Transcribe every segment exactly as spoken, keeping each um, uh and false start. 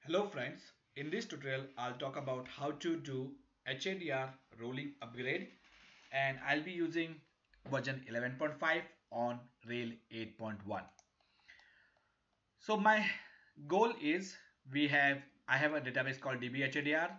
Hello friends, in this tutorial I'll talk about how to do H A D R rolling upgrade, and I'll be using version eleven point five on Rail eight point one. So my goal is we have I have a database called D B H A D R,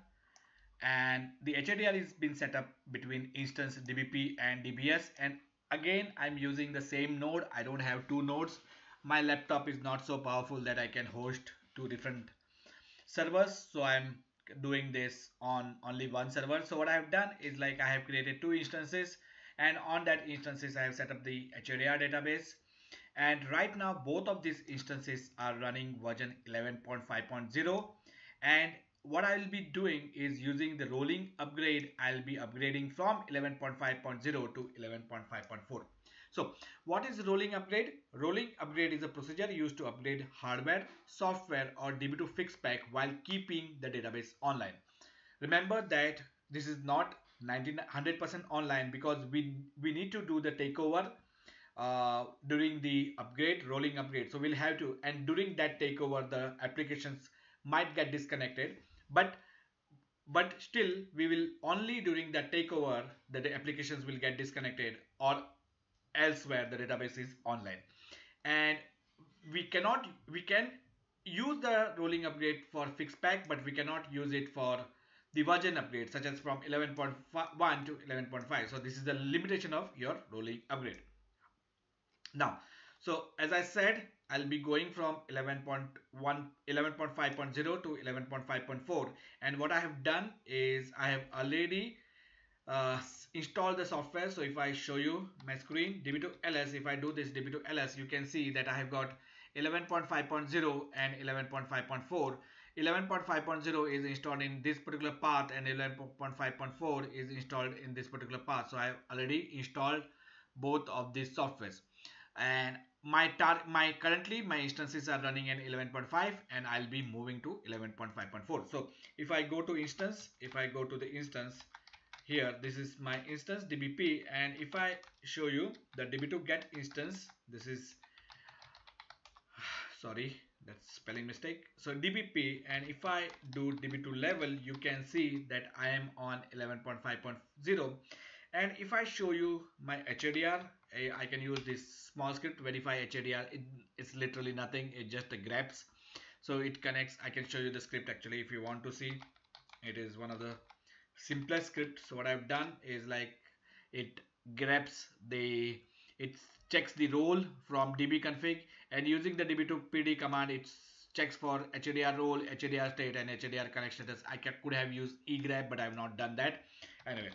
and the H A D R is been set up between instance D B P and D B S, and again I'm using the same node. I don't have two nodes. My laptop is not so powerful that I can host two different servers, so I'm doing this on only one server. So what I have done is, like, I have created two instances, and on that instances I have set up the H A D R database, and right now both of these instances are running version eleven point five point zero. And what I'll be doing is using the rolling upgrade. I'll be upgrading from eleven point five point zero to eleven point five point four. So what is rolling upgrade? Rolling upgrade is a procedure used to upgrade hardware, software or D B two fixed pack while keeping the database online. Remember that this is not ninety one hundred percent online, because we we need to do the takeover uh, during the upgrade, rolling upgrade. So we'll have to, and during that takeover the applications might get disconnected, but but still we will only during that takeover that the applications will get disconnected, or elsewhere the database is online. And we cannot we can use the rolling upgrade for fixed pack, but we cannot use it for the version upgrade, such as from eleven point one to eleven point five. So this is the limitation of your rolling upgrade. Now, so as I said, I'll be going from eleven point one eleven point five point zero to eleven point five point four, and what I have done is I have already uh, install the software. So if I show you my screen, D B two L S, if I do this D B two L S, you can see that I have got eleven point five point zero and eleven point five point four. eleven point five point zero is installed in this particular path, and eleven point five point four is installed in this particular path. So I have already installed both of these softwares, and my tar my currently my instances are running in eleven point five, and I'll be moving to eleven point five point four. So if I go to instance, if I go to the instance here, this is my instance D B P, and if I show you the D B two get instance, this is sorry, that's spelling mistake. So D B P, and if I do D B two level, you can see that I am on eleven point five point zero. And if I show you my H A D R, I can use this small script verify H A D R. It, it's literally nothing, it just grabs. So it connects. I can show you the script actually if you want to see. It is one of the simplest script. So what I've done is, like, it grabs the it checks the role from dbconfig, and using the D B two P D command, it checks for H A D R role, H A D R state and H A D R connection status. I could have used egrab, but I have not done that. Anyway,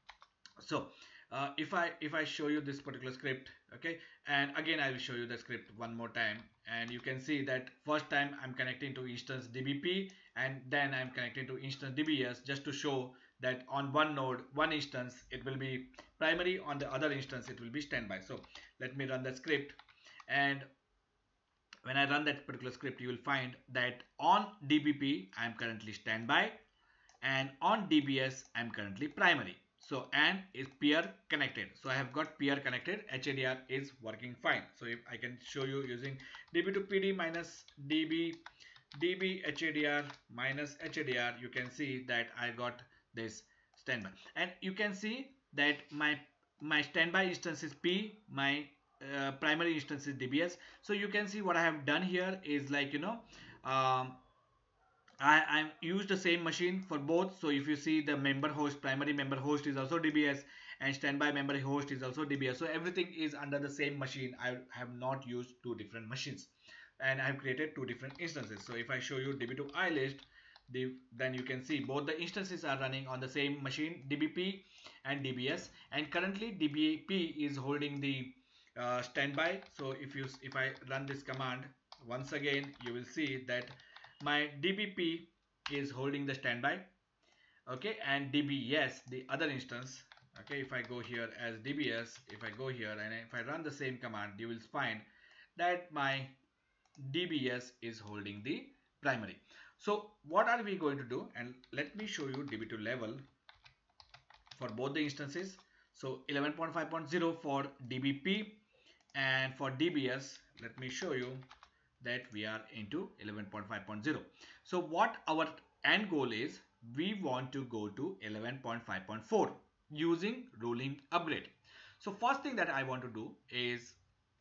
so uh, if I if I show you this particular script, okay, and again I will show you the script one more time, and you can see that first time I'm connecting to instance D B P, and then I'm connecting to instance D B S, just to show that on one node, one instance, it will be primary, on the other instance it will be standby. So let me run the script, and when I run that particular script, you will find that on D B P I am currently standby, and on D B S I am currently primary. So and is peer connected. So I have got peer connected. H A D R is working fine. So if I can show you using D B two P D minus D B D B H A D R minus H A D R, you can see that I got this standby, and you can see that my my standby instance is P, my uh, primary instance is D B S. So you can see what I have done here is, like, you know, um, I, I used the same machine for both. So if you see, the member host, primary member host is also D B S, and standby member host is also D B S. So everything is under the same machine. I have not used two different machines, and I have created two different instances. So if I show you D B two ilist, the, then you can see both the instances are running on the same machine, D B P and D B S, and currently D B P is holding the uh, standby. So if you if I run this command once again, you will see that my D B P is holding the standby, okay, and D B S, the other instance, okay, if I go here as D B S, if I go here and if I run the same command, you will find that my D B S is holding the primary. So what are we going to do? And let me show you D B two level for both the instances. So eleven point five point zero for D B P, and for D B S, let me show you that we are into eleven point five point zero. So what our end goal is, we want to go to eleven point five point four using rolling upgrade. So first thing that I want to do is,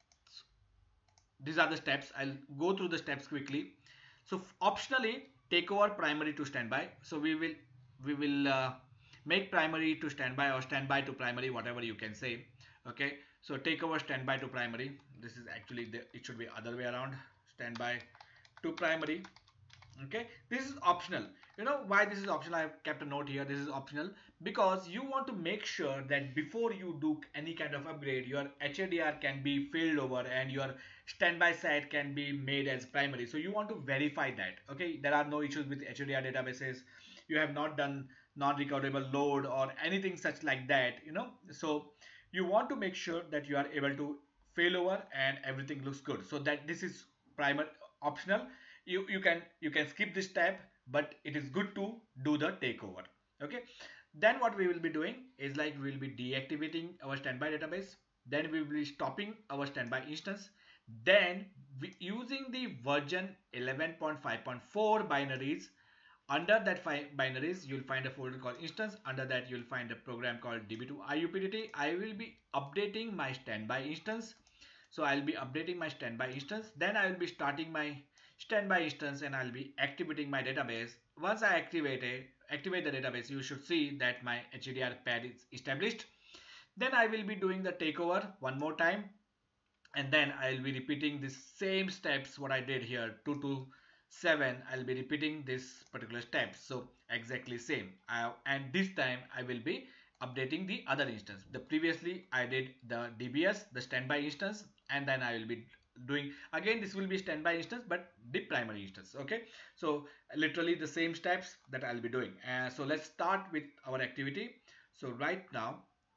these are the steps. I'll go through the steps quickly. So optionally take over primary to standby. So we will we will uh, make primary to standby or standby to primary, whatever you can say. Okay, so take over standby to primary. This is actually the, it should be other way around, standby to primary. Okay, this is optional. You know why this is optional? I have kept a note here. This is optional because you want to make sure that before you do any kind of upgrade, your H A D R can be failed over and your standby set can be made as primary. So you want to verify that. Okay, there are no issues with H A D R databases. You have not done non-recoverable load or anything such like that. You know, so you want to make sure that you are able to fail over and everything looks good. So that this is primary optional. You you can you can skip this step, but it is good to do the takeover. Okay, then what we will be doing is, like, we will be deactivating our standby database, then we will be stopping our standby instance, then we, using the version eleven point five point four binaries, under that binaries you'll find a folder called instance. Under that you'll find a program called D B two I U P D T. I will be updating my standby instance. So I'll be updating my standby instance, then I will be starting my standby instance and I'll be activating my database. Once I activate it, activate the database, you should see that my H A D R pad is established. Then I will be doing the takeover one more time, and then I'll be repeating the same steps what I did here, two to seven. I'll be repeating this particular step, so exactly same. I, and this time I will be updating the other instance. The previously I did the D B S, the standby instance, and then I will be doing again, this will be standby instance but the primary instance. Okay, so literally the same steps that I'll be doing. Uh, so let's start with our activity. So right now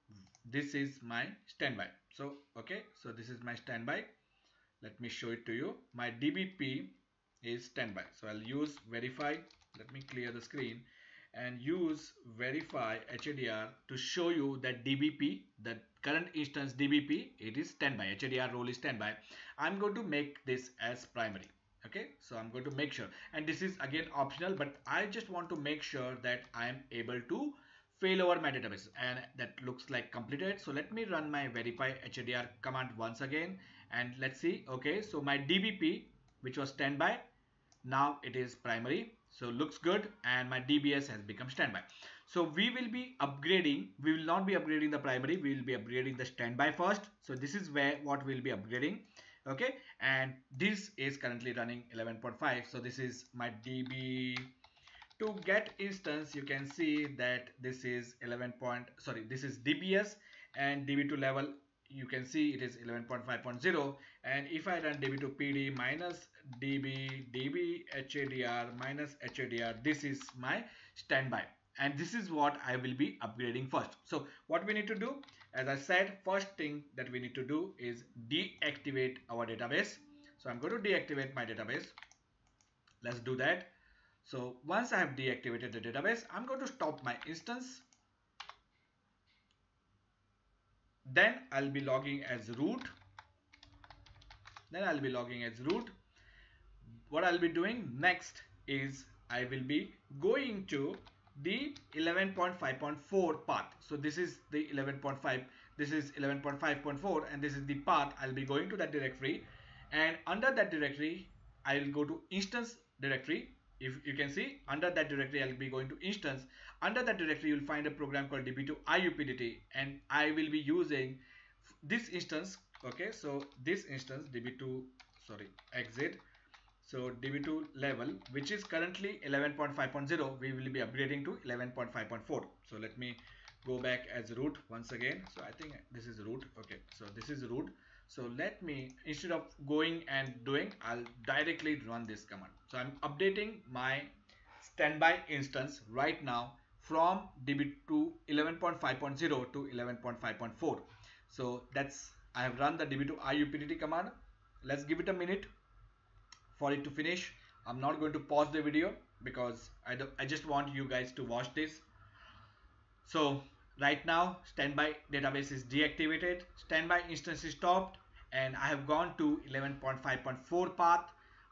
this is my standby. So okay, so this is my standby. Let me show it to you. My D B P is standby, so I'll use verify. Let me clear the screen and use verify H A D R to show you that D B P, the current instance D B P, it is standby. H A D R role is standby. I'm going to make this as primary. Okay, so I'm going to make sure, and this is again optional, but I just want to make sure that I am able to fail over my database, and that looks like completed. So let me run my verify H A D R command once again and let's see. Okay, so my D B P, which was standby, now it is primary. So looks good, and my D B S has become standby. So we will be upgrading, we will not be upgrading the primary, we will be upgrading the standby first. So this is where what we'll be upgrading. Okay, and this is currently running eleven point five. So this is my D B to get instance. You can see that this is eleven point, sorry, this is D B S, and D B two level you can see it is eleven point five point zero. And if I run D B two P D minus D B D B H A D R minus H A D R, this is my standby, and this is what I will be upgrading first. So what we need to do, as I said, first thing that we need to do is deactivate our database. So I'm going to deactivate my database. Let's do that. So once I have deactivated the database, I'm going to stop my instance. Then I'll be logging as root. Then I'll be logging as root. What I'll be doing next is I will be going to the eleven point five point four path. So this is the eleven point five, this is eleven point five point four, and this is the path. I'll be going to that directory, and under that directory I'll go to instance directory. If you can see, under that directory I'll be going to instance. Under that directory you'll find a program called D B two I U P D T, and I will be using this instance. Okay, so this instance D B two, sorry, exit. So D B two level, which is currently eleven point five point zero, we will be upgrading to eleven point five point four. So let me go back as root once again. So I think this is root. Okay, so this is root. So let me, instead of going and doing, I'll directly run this command. So I'm updating my standby instance right now from D B two eleven point five point zero to eleven point five point four. So that's, I have run the D B two I U P D T command. Let's give it a minute for it to finish. I'm not going to pause the video because I, do, I just want you guys to watch this. So right now standby database is deactivated, standby instance is stopped, and I have gone to eleven point five point four path.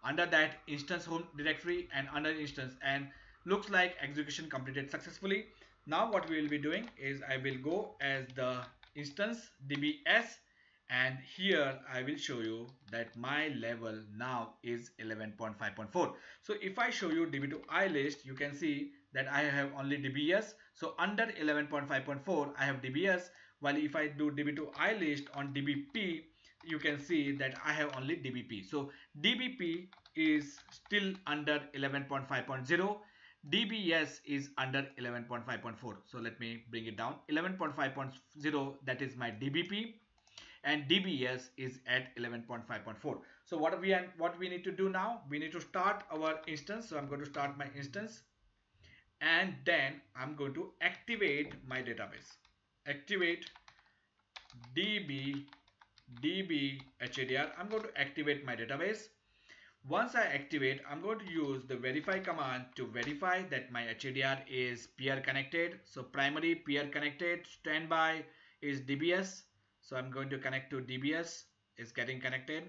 under that instance home directory and under instance, and looks like execution completed successfully. Now what we will be doing is I will go as the instance dbs, and here I will show you that my level now is eleven point five point four. So if I show you db to I list, you can see that I have only dbs. So under eleven point five point four I have dbs, while if I do db to I list on dbp, you can see that I have only dbp. So dbp is still under eleven point five point zero, dbs is under eleven point five point four. So let me bring it down. eleven point five point zero, that is my dbp, and dbs is at eleven point five point four. So what we are, what we need to do now, we need to start our instance. So I'm going to start my instance, and then I'm going to activate my database. Activate db db hadr. I'm going to activate my database. Once I activate, I'm going to use the verify command to verify that my hadr is peer connected. So primary peer connected, standby is dbs. So I'm going to connect to dbs, is getting connected.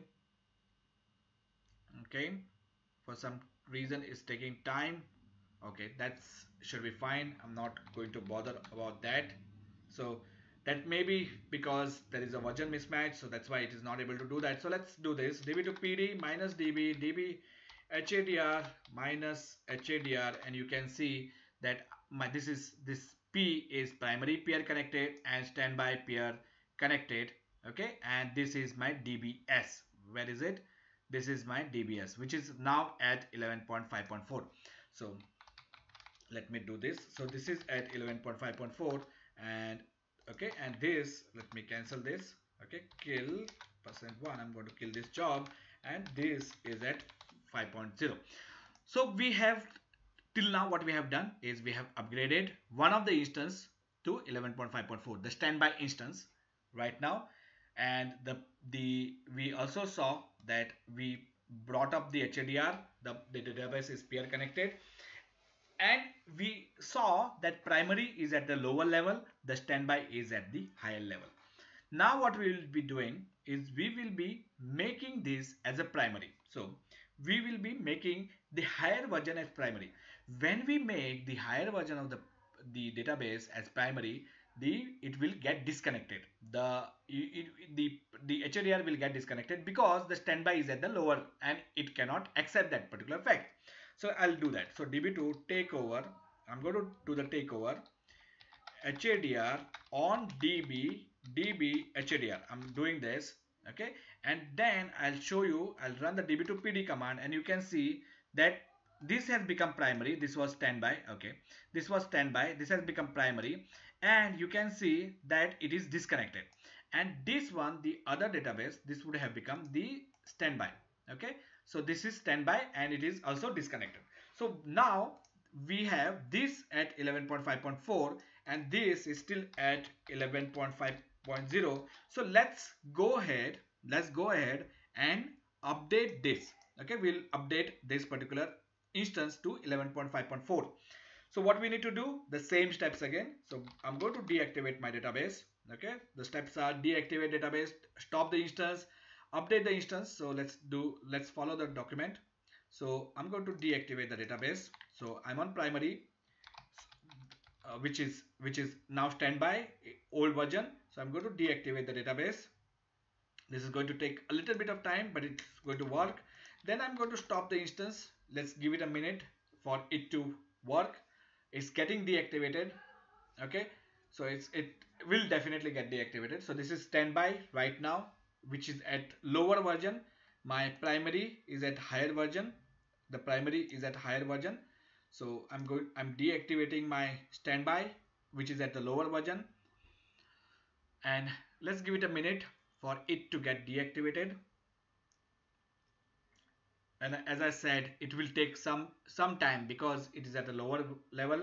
Okay, for some reason it's taking time. Okay, that's should be fine. I'm not going to bother about that. So that may be because there is a version mismatch, so that's why it is not able to do that. So let's do this. Db to pd minus db db hadr minus hadr, and you can see that my this is this p is primary peer connected and standby peer connected. Okay, and this is my dbs. Where is it? This is my dbs, which is now at eleven point five point four. So let me do this. So this is at eleven point five point four, and okay, and this, let me cancel this. Okay, kill percent one, I'm going to kill this job, and this is at five point zero. So we have, till now what we have done is we have upgraded one of the instance to eleven point five point four, the standby instance right now, and the the we also saw that we brought up the hadr, the, the database is peer connected, and we saw that primary is at the lower level, the standby is at the higher level. Now what we will be doing is we will be making this as a primary. So we will be making the higher version as primary. When we make the higher version of the the database as primary, the it will get disconnected. The it, the the hadr will get disconnected because the standby is at the lower and it cannot accept that particular fact. So I'll do that. So db to takeover, I'm going to do the takeover hadr on db db hadr. I'm doing this. Okay, and then I'll show you, I'll run the db to pd command, and you can see that this has become primary. This was standby. Okay, this was standby, this has become primary, and you can see that it is disconnected. And this one, the other database, this would have become the standby. Okay, so this is standby and it is also disconnected. So now we have this at eleven point five point four and this is still at eleven point five point zero. So let's go ahead, let's go ahead and update this. Okay, we'll update this particular instance to eleven point five point four. So what we need to do, the same steps again. So I'm going to deactivate my database. Okay, the steps are deactivate database, stop the instance, update the instance. So let's do, let's follow the document. So I'm going to deactivate the database. So I'm on primary, uh, which is which is now standby, old version. So I'm going to deactivate the database. This is going to take a little bit of time, but it's going to work. Then I'm going to stop the instance. Let's give it a minute for it to work. It's getting deactivated. Okay, so it's it will definitely get deactivated. So this is standby right now, which is at lower version. My primary is at higher version. The primary is at higher version. So I'm going I'm deactivating my standby, which is at the lower version, and let's give it a minute for it to get deactivated. And as I said, it will take some some time because it is at a lower level.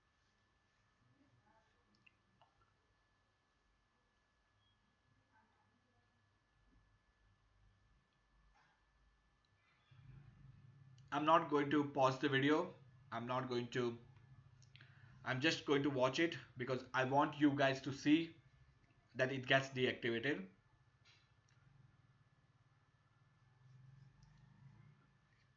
I'm not going to pause the video. I'm not going to I'm just going to watch it because I want you guys to see that it gets deactivated.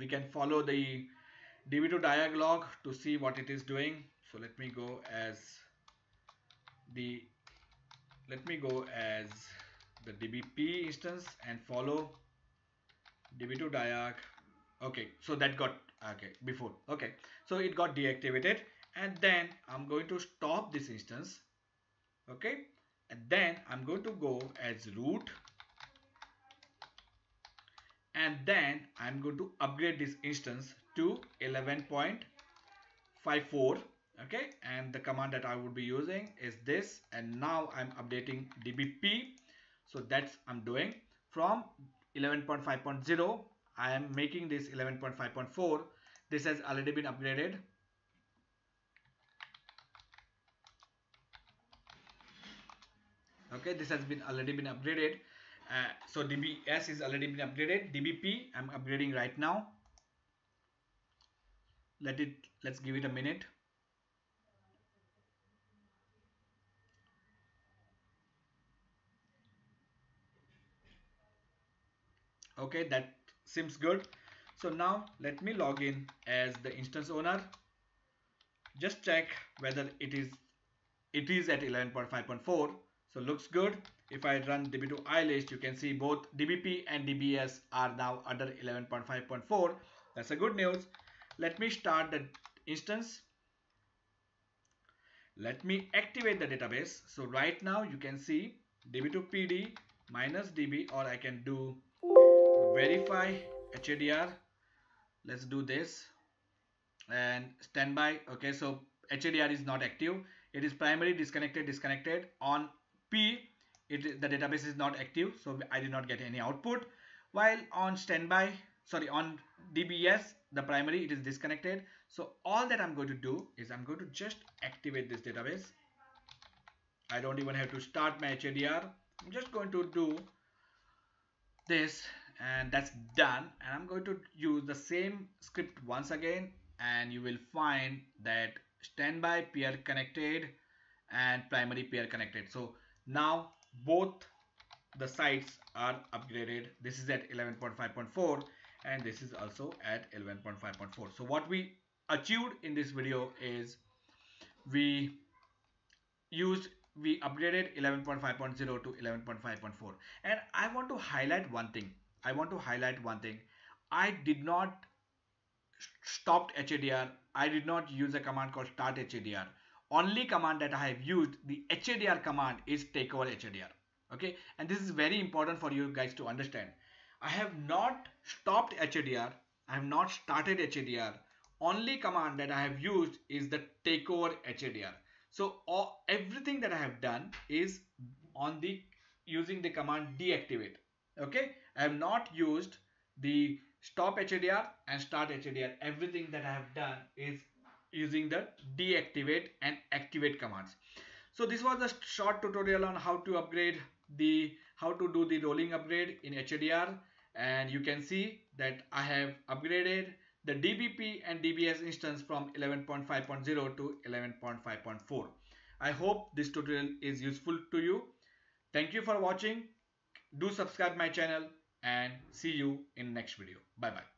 we can follow the D B two dialog to see what it is doing. So let me go as the let me go as the D B P instance and follow D B two diag. Okay, so that got okay before. Okay, so it got deactivated, and then I'm going to stop this instance. Okay, and then I'm going to go as root, and then I'm going to upgrade this instance to eleven point five four. Okay, and the command that I would be using is this, and now I'm updating D B P. So that's I'm doing from eleven point five point zero. I am making this eleven point five point four. This has already been upgraded. Okay, this has been already been upgraded. Uh, so D B S is already been upgraded. D B P I'm upgrading right now. Let it let's give it a minute. Okay, that seems good. So now let me log in as the instance owner. Just check whether it is it is at eleven point five point four. So looks good. If I run D B two ilist, you can see both D B P and D B S are now under eleven point five point four. That's a good news. Let me start the instance. Let me activate the database. So right now you can see D B two P D minus D B, or I can do verify H A D R. Let's do this and standby. Okay, so H A D R is not active. It is primary disconnected disconnected. On P, it the database is not active, so I did not get any output. While on standby, sorry, on D B S, the primary it is disconnected. So all that I'm going to do is I'm going to just activate this database. I don't even have to start my H A D R. I'm just going to do this, and that's done. And I'm going to use the same script once again, and you will find that standby peer connected and primary peer connected. So now both the sites are upgraded. This is at eleven point five point four and this is also at eleven point five point four. So what we achieved in this video is we used we upgraded eleven point five point zero to eleven point five point four. And I want to highlight one thing. I want to highlight one thing. I did not stopped H A D R. I did not use a command called start H A D R. Only command that I have used, the H A D R command, is takeover H A D R. Okay, and this is very important for you guys to understand. I have not stopped H A D R. I have not started H A D R. Only command that I have used is the takeover H A D R. So all, everything that I have done is on the using the command deactivate. Okay, I have not used the stop H A D R and start H A D R. Everything that I have done is using the deactivate and activate commands. So this was a short tutorial on how to upgrade the how to do the rolling upgrade in H A D R, and you can see that I have upgraded the D B P and D B S instance from eleven point five point zero to eleven point five point four. I hope this tutorial is useful to you. Thank you for watching. Do subscribe my channel and see you in next video. Bye bye.